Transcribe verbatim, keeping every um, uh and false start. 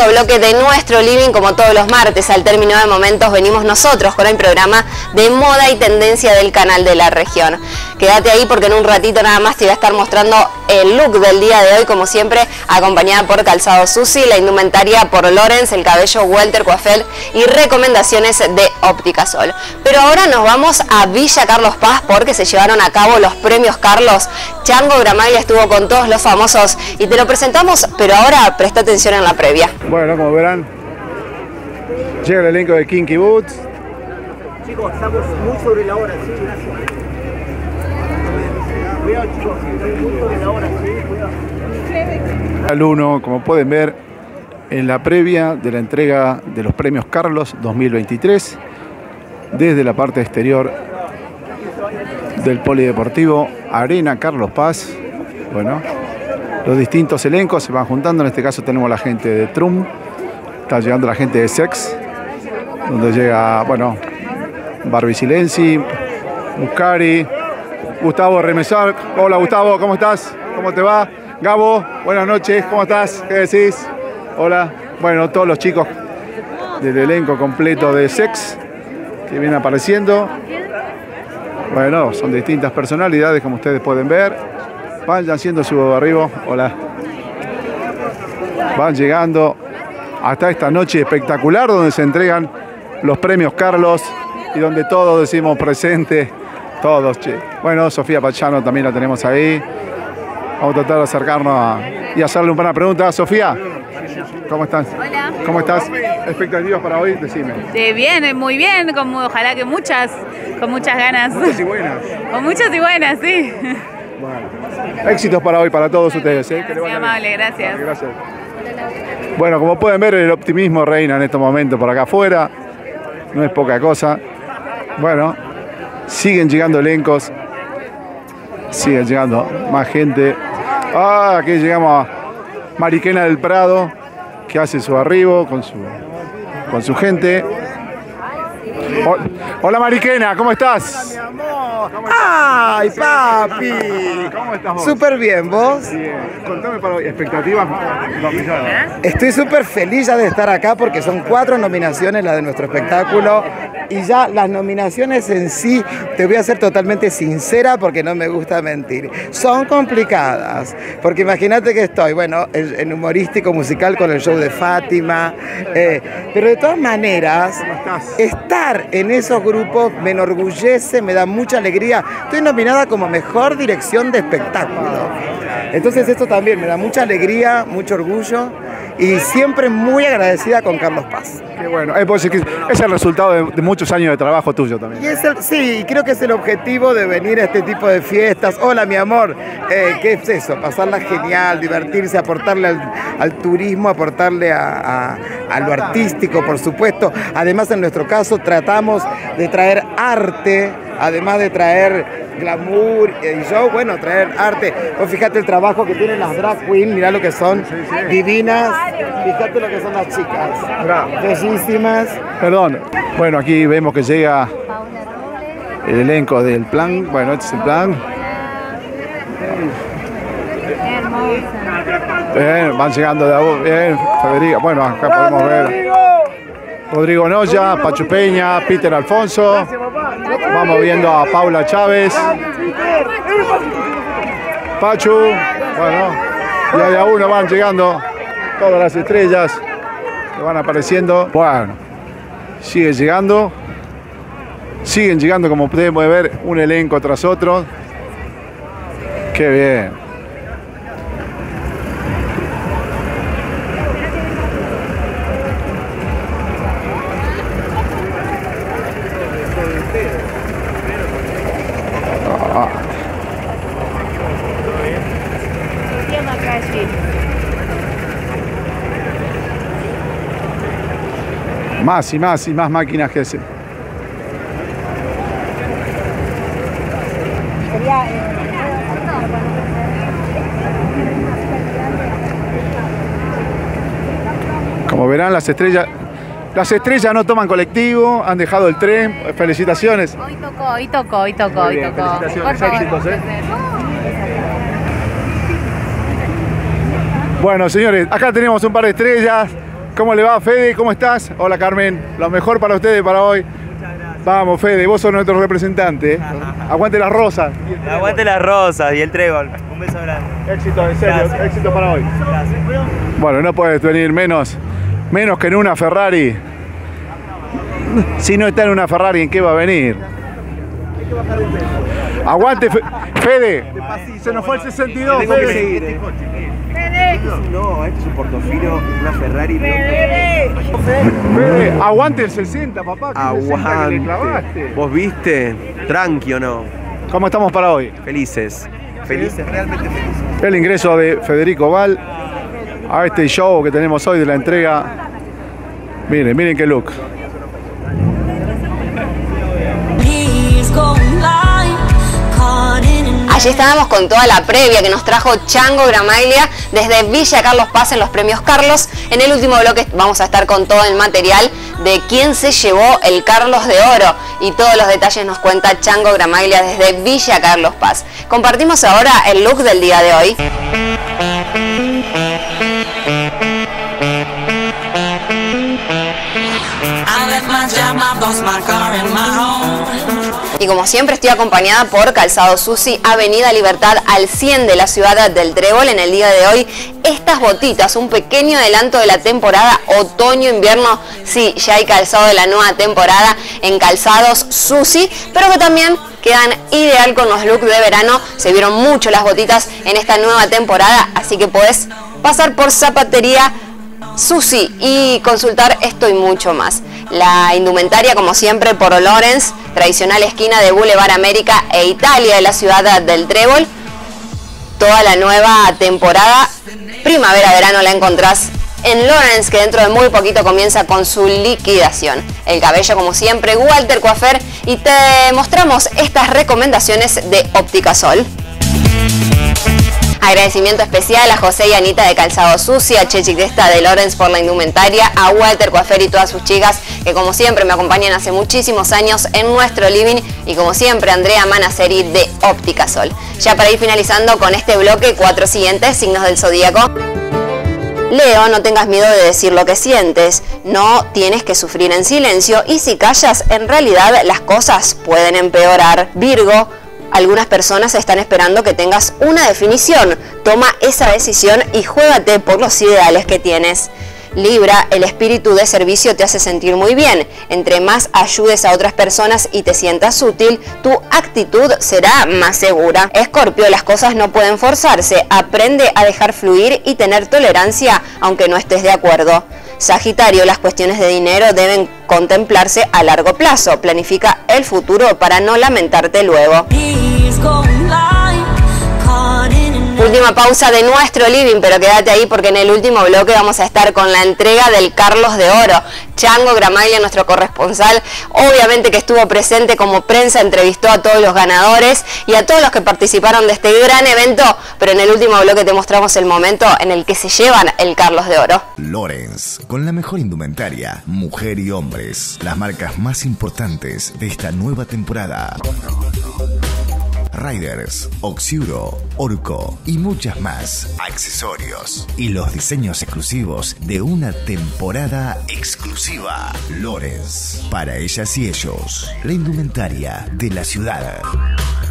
segundo bloque de nuestro living, como todos los martes. Al término de momentos venimos nosotros con el programa de moda y tendencia del canal de la región. Quédate ahí porque en un ratito nada más te voy a estar mostrando el look del día de hoy, como siempre, acompañada por Calzado Susi, la indumentaria por Lorenz, el cabello Walter Coiffel y recomendaciones de Óptica Sol. Pero ahora nos vamos a Villa Carlos Paz porque se llevaron a cabo los premios Carlos. Chango Gramaglia estuvo con todos los famosos y te lo presentamos, pero ahora presta atención en la previa. Bueno, como verán, llega el elenco de Kinky Boots. Chicos, estamos muy sobre la hora, sí, gracias. Cuidado, chicos, estamos muy sobre la hora, sí, cuidado. Al uno, como pueden ver, en la previa de la entrega de los premios Carlos dos mil veintitrés, desde la parte exterior del Polideportivo Arena Carlos Paz. Bueno, los distintos elencos se van juntando. En este caso tenemos la gente de Trum, está llegando la gente de Sex, donde llega, bueno, Barbie Silenzi, Muscari, Gustavo Remesar. Hola Gustavo, ¿cómo estás? ¿Cómo te va? Gabo, buenas noches, ¿cómo estás? ¿Qué decís? Hola. Bueno, todos los chicos del elenco completo de Sex que vienen apareciendo. Bueno, son distintas personalidades, como ustedes pueden ver. Van haciendo su arribo. Hola. Van llegando hasta esta noche espectacular donde se entregan los premios Carlos y donde todos decimos presente. Todos, che. Bueno, Sofía Pachano también la tenemos ahí. Vamos a tratar de acercarnos a, y hacerle un par de preguntas. Sofía, ¿cómo estás? Hola. ¿Cómo estás? ¿Expectativas para hoy? Decime. Eh, bien, muy bien, como ojalá que muchas, con muchas ganas. Muchas y buenas. Con muchas y buenas, sí. Bueno, éxitos para hoy, para todos ustedes. ¿eh? Muy amable, gracias. Gracias. Bueno, como pueden ver, el optimismo reina en estos momentos por acá afuera. No es poca cosa. Bueno, siguen llegando elencos. Siguen llegando más gente. Ah, aquí llegamos a Mariquena del Prado, que hace su arribo con su, con su gente. Hola Mariquena, ¿cómo estás? Mi amor. ¡Ay, papi! ¿Cómo estás vos? Súper bien, ¿vos? Bien. Contame para hoy, expectativas. Estoy súper feliz ya de estar acá porque son cuatro nominaciones las de nuestro espectáculo y ya las nominaciones en sí, te voy a ser totalmente sincera porque no me gusta mentir, son complicadas. Porque imagínate que estoy, bueno, en, en humorístico musical con el show de Fátima, eh, pero de todas maneras, estar en esos grupos me enorgullece, me da mucha alegría. Estoy nominada como mejor dirección de espectáculo. Entonces esto también me da mucha alegría, mucho orgullo y siempre muy agradecida con Carlos Paz. Qué bueno, eh, pues, es el resultado de, de muchos años de trabajo tuyo también. Y es el, sí, creo que es el objetivo de venir a este tipo de fiestas. Hola mi amor, eh, ¿qué es eso? Pasarla genial, divertirse, aportarle al, al turismo, aportarle a, a, a lo artístico, por supuesto. Además, en nuestro caso, tratamos de traer arte, además de traer glamour y show, bueno, traer arte. Pues fíjate el trabajo que tienen las drag queens, mirá lo que son, sí, sí. Divinas, fíjate lo que son las chicas, bellísimas. Perdón, bueno, aquí vemos que llega el elenco del plan, bueno, este es el plan. Bien, van llegando de a bien, Federica, bueno, acá podemos ver Rodrigo Noya, Pachu Peña, Peter Alfonso. Vamos viendo a Paula Chávez. Pachu, bueno, y de a uno van llegando todas las estrellas que van apareciendo. Bueno, sigue llegando. Siguen llegando, como podemos ver, un elenco tras otro. Qué bien. Más y más y más máquinas que se... Como verán, las estrellas, las estrellas no toman colectivo, han dejado el tren. Felicitaciones. Hoy tocó, hoy tocó, hoy tocó, hoy bien, tocó. felicitaciones, Por favor, éxitos, ¿eh? Bueno, señores, acá tenemos un par de estrellas. ¿Cómo le va, Fede? ¿Cómo estás? Hola, Carmen. Lo mejor para ustedes para hoy. Vamos, Fede, vos sos nuestro representante. Aguante las rosas. Aguante las rosas y el trébol. Un beso grande. Éxito, en serio, Gracias. éxito para hoy. Gracias. Bueno, no puedes venir menos, menos que en una Ferrari. Si no está en una Ferrari, ¿en qué va a venir? Aguante, Fe- Fede. Se nos fue el sesenta y dos, Fede. No, este es un Portofino, una Ferrari. Fede, aguante el sesenta, papá. Que el sesenta que le Aguante. clavaste. ¿Vos viste? Tranqui o no. ¿Cómo estamos para hoy? Felices. Felices, realmente felices. El ingreso de Federico Val a este show que tenemos hoy de la entrega. Miren, miren qué look. Allí estábamos con toda la previa que nos trajo Chango Gramaglia desde Villa Carlos Paz en los premios Carlos. En el último bloque vamos a estar con todo el material de quién se llevó el Carlos de Oro y todos los detalles nos cuenta Chango Gramaglia desde Villa Carlos Paz. Compartimos ahora el look del día de hoy. Y como siempre estoy acompañada por Calzado Susi, Avenida Libertad al cien de la ciudad del Trébol. En el día de hoy, estas botitas, un pequeño adelanto de la temporada otoño-invierno. Sí, ya hay calzado de la nueva temporada en Calzados Susi, pero que también quedan ideal con los looks de verano. Se vieron mucho las botitas en esta nueva temporada, así que podés pasar por Zapatería Susi y consultar esto y mucho más. La indumentaria, como siempre, por Lorenz, tradicional esquina de Boulevard América e Italia de la ciudad del Trébol. Toda la nueva temporada primavera-verano la encontrás en Lorenz, que dentro de muy poquito comienza con su liquidación. El cabello, como siempre, Walter Coafer, y te mostramos estas recomendaciones de Óptica Sol. Agradecimiento especial a José y Anita de Calzado Susi, a Chechi Cresta de Lorenz por la indumentaria, a Walter Coafer y todas sus chicas que como siempre me acompañan hace muchísimos años en nuestro living, y como siempre Andrea Manaceri de Óptica Sol. Ya para ir finalizando con este bloque, cuatro siguientes signos del zodíaco. Leo, no tengas miedo de decir lo que sientes, no tienes que sufrir en silencio, y si callas, en realidad las cosas pueden empeorar. Virgo, algunas personas están esperando que tengas una definición. Toma esa decisión y juégate por los ideales que tienes. Libra, el espíritu de servicio te hace sentir muy bien. Entre más ayudes a otras personas y te sientas útil, tu actitud será más segura. Escorpio, las cosas no pueden forzarse. Aprende a dejar fluir y tener tolerancia aunque no estés de acuerdo. Sagitario, las cuestiones de dinero deben contemplarse a largo plazo. Planifica el futuro para no lamentarte luego. Última pausa de nuestro living, pero quédate ahí porque en el último bloque vamos a estar con la entrega del Carlos de Oro. Chango Gramaglia, nuestro corresponsal, obviamente que estuvo presente como prensa, entrevistó a todos los ganadores y a todos los que participaron de este gran evento, pero en el último bloque te mostramos el momento en el que se llevan el Carlos de Oro. Lorenz, con la mejor indumentaria, mujer y hombres, las marcas más importantes de esta nueva temporada. Riders, Oxiuro, Orco y muchas más. Accesorios y los diseños exclusivos de una temporada exclusiva. Lorenz, para ellas y ellos, la indumentaria de la ciudad.